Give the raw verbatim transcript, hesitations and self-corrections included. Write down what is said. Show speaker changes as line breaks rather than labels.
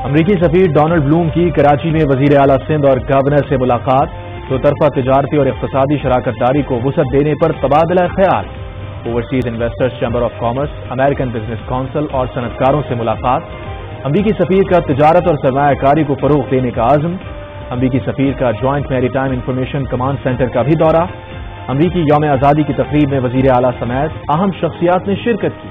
अमरीकी सफीर Donald Bloom की कराची में वजीर आला सिंध और गवर्नर से मुलाकात। दो तरफा तिजारती और इक्तसादी शराकत दारी को वुसअत देने पर तबादला ख्याल। Overseas investors chamber of commerce, American business council और सनतकारों से मुलाकात। अमरीकी सफीर का तिजारत और सरमायाकारी को फरोग देने का आज़म। अमरीकी सफीर का joint maritime information command centre का भी दौरा। अमरीकी यौम आज़ादी की तकरीब में वजीर आला समेत अहम शख्सियात ने शिरकत की।